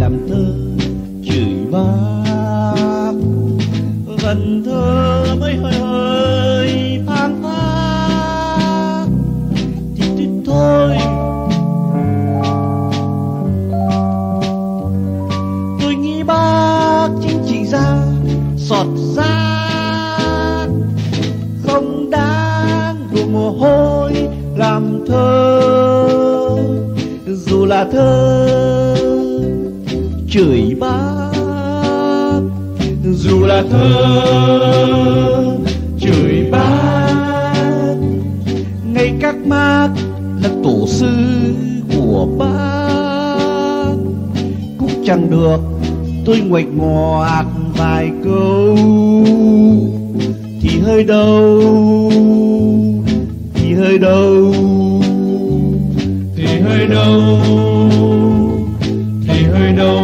làm thơ chửi bác. Vần thơ mới hơi hơi phang phác thì thôi tôi nghĩ bác chính trị gia xọt rác không đáng đổ mồ hôi làm thơ, dù là thơ chửi bác, dù là thơ chửi bác. Ngay các Mác là tổ sư của bác cũng chẳng được tôi nguệch ngoạc vài câu thì hơi đâu, thì hơi đâu, thì hơi đâu, thì hơi đâu.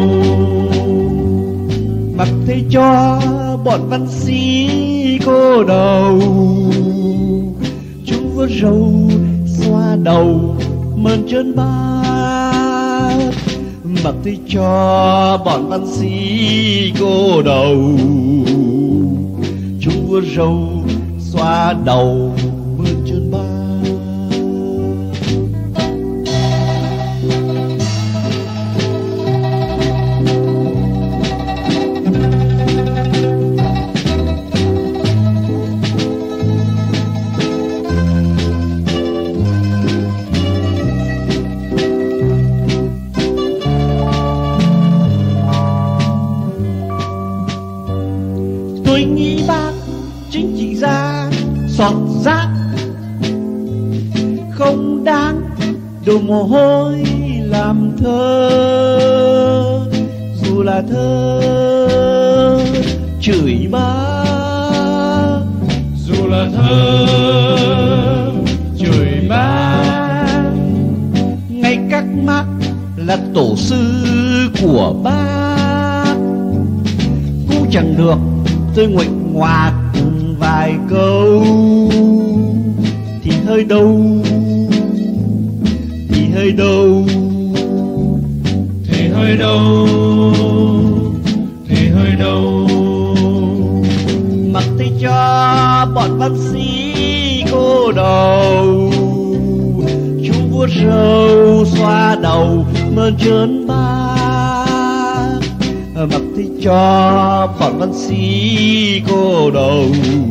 Mặc thế cho bọn văn sĩ cô đầu, chúng vớt râu xoa đầu mơn trơn bát. Mặc thế cho bọn văn sĩ cô đầu, chúng vớt râu xoa đầu mơn trơn bát. Tôi nghĩ bác chính trị gia xọt rác không đáng đổ mồ hôi làm thơ, dù là thơ chửi bác, dù là thơ chửi bác. Ngay các Mác là tổ sư của bác cũng chẳng được tôi nguệch ngoạc vài câu thì hơi đâu, thì hơi đâu, thì hơi đâu, thì hơi đâu. Mặc thế cho bọn văn sĩ cô đầu, chúng vuốt râu xoa đầu mơn trớn bát. Mặc thế cho bọn văn sĩ cô đầu,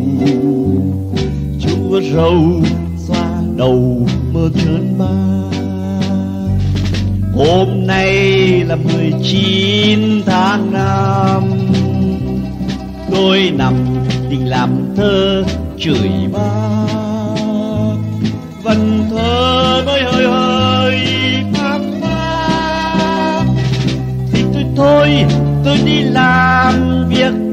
chúng vuốt râu xoa đầu mơn trớn bát. Hôm nay là 19 tháng 5, tôi nằm định làm thơ chửi bác. Vần thơ nói hơi hơi phang phác thì tôi thôi tôi đi làm việc